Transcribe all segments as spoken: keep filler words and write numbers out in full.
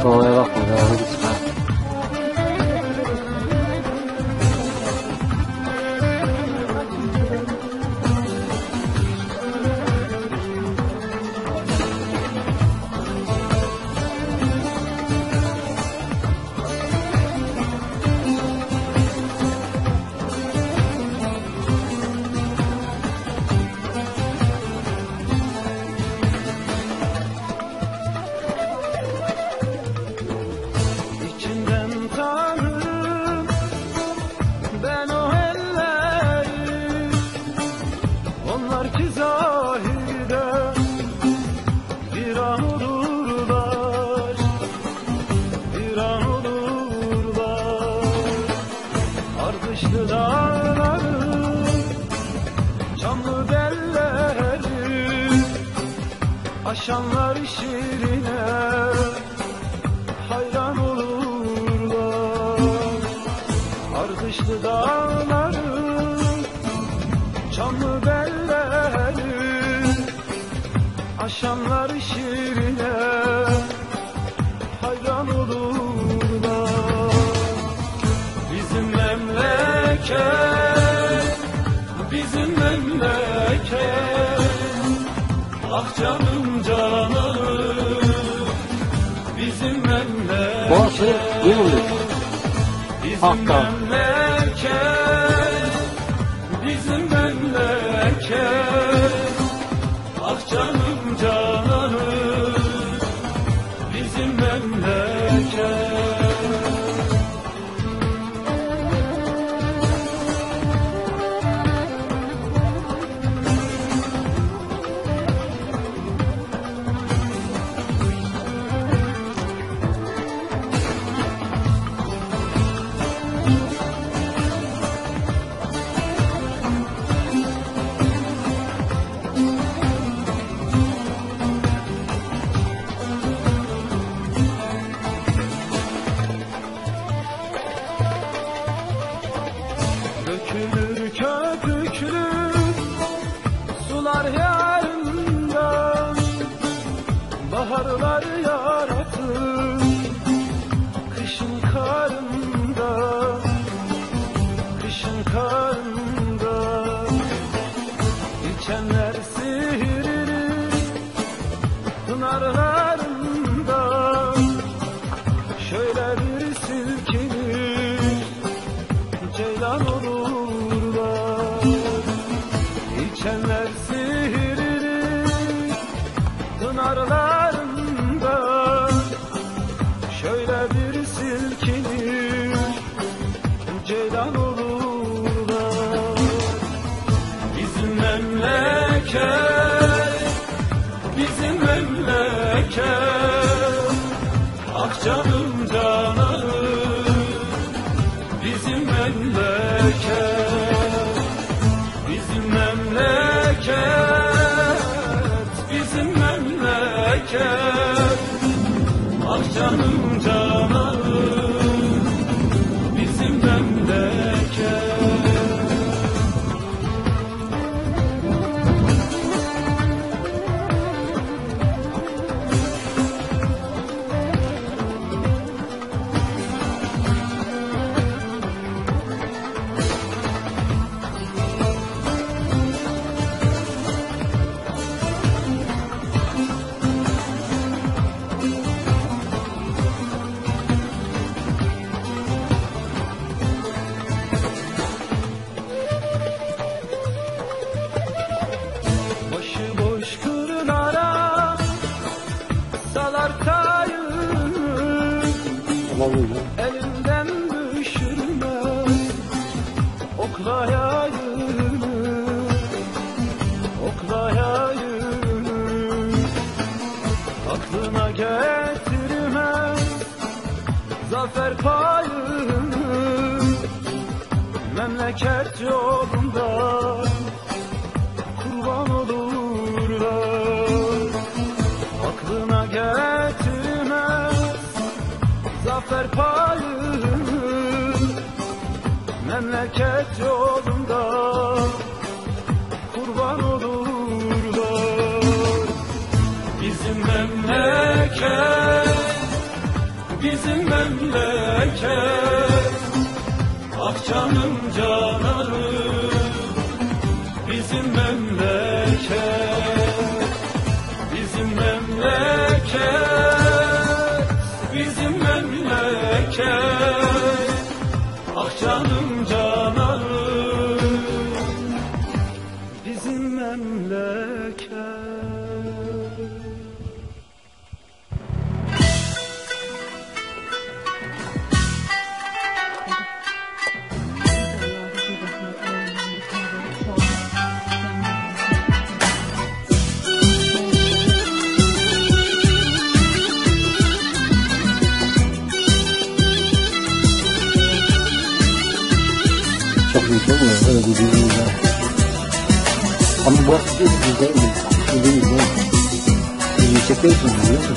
Olaya bakma da hadi çıkar. Ardışlı dağları, çamlı belleri, aşanlar şiirine hayran olurlar. Ardışlı dağları, çamlı belleri, aşanlar şiirine hayran olurlar. Bizim memleket, bizim memleket, ah canım canım, bizim memleket, Boğazı yumulur. bizim Hakka. memleket, bizim memleket, ah canım canım, bizim memleket. Dökülür köpüklü sular yarından, baharlar yaratır kışın karında, kışın karında. İçenler sihirilir pınarlarında, şöyle bir silkinir ceylan olurlar. İçenler sihirilir pınarlarında, şöyle bir silkinir ceylan olurlar. Bizim memleket, bizim memleket, ah canım canım, bizim memleket, bizim memleket, bizim memleket, ah canım canım, bizim memleket. Başıboş kırlara salar tayını, Tamam mı? elinden düşürmez oklayayını, oklayayını. Aklına getirmez zafer payını, memleket yolunda kurban olurlar. Aklına getirmez zafer payını, memleket yolunda kurban olurlar. Bizim memleket, bizim memleket. Ah canım cananım, bizim memleket, bizim memleket, bizim memleket. Ah canım cananım, bizim memleket. Çok iyi çok mu? Öyle bir bildiğin var. Ama bu arada değil, güzel mi? Bildiğin güzel. Bildiğin çekiyorsun biliyor musun?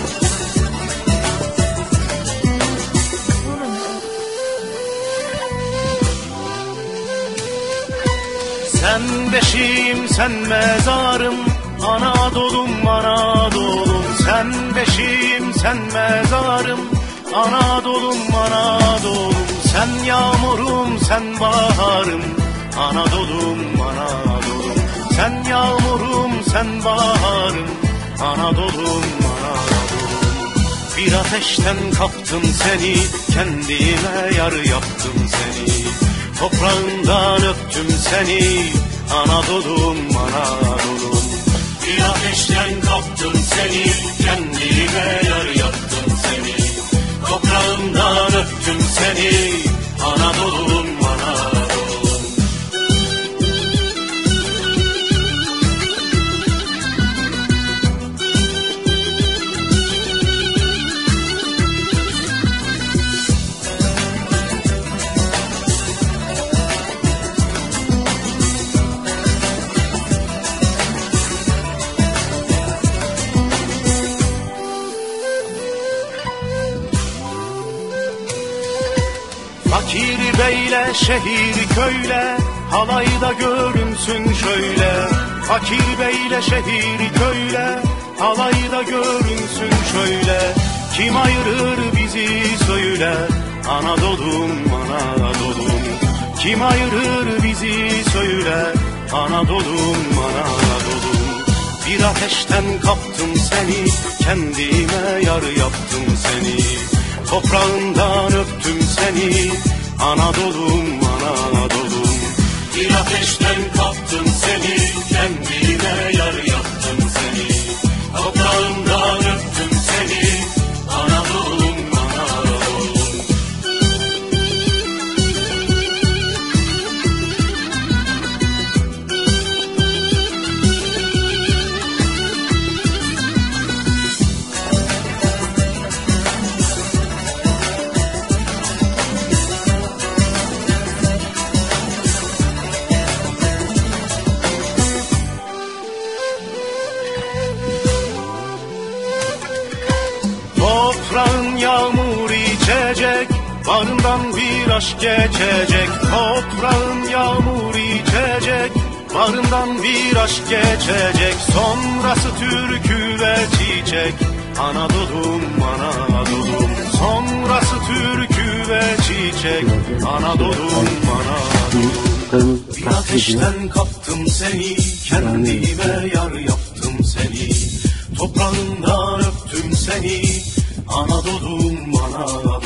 Sen beşiğim, sen mezarım, Anadolu'm, Anadolu'm. Sen beşiğim, sen mezarım, Anadolu'm, Anadolu'm. Sen yağmurum, sen baharım, Anadolu'm, Anadolu'm. Sen yağmurum, sen baharım, Anadolu'm, Anadolu'm. Bir ateşten kaptım seni, kendime yar yaptım seni. Toprağından öptüm seni, Anadolu'm, Anadolu'm. Bir ateşten kaptım seni, kendime yar yaptım seni. Toprağından öptüm seni, Anadolu'm, Anadolu'm. Fakir beyle, şehir köyle, halayda görünsün şöyle. Fakir beyle, şehir köyle, halayda görünsün şöyle. Kim ayırır bizi söyle, Anadolu'm, Anadolu'm. Kim ayırır bizi söyle, Anadolu'm, Anadolu'm. Bir ateşten kaptım seni, kendime yar yaptım seni. Toprağından öptüm seni, Anadolu'm, Anadolu'm. Bir ateşten kaptım seni, kendime yar yaptım seni. Toprağından öptüm seni, Anadolu'm, Anadolu'm. Toprağın yağmur içecek, barından bir aşk geçecek. Toprağın yağmur içecek, barından bir aşk geçecek. Sonrası türkü ve çiçek, Anadolu'm, Anadolu'm. Sonrası türkü ve çiçek, Anadolu'm, Anadolu'm. Bir ateşten kaptım seni, kendime yar yaptım seni. Toprağından öptüm seni, Anadolu'm, Anadolu'm.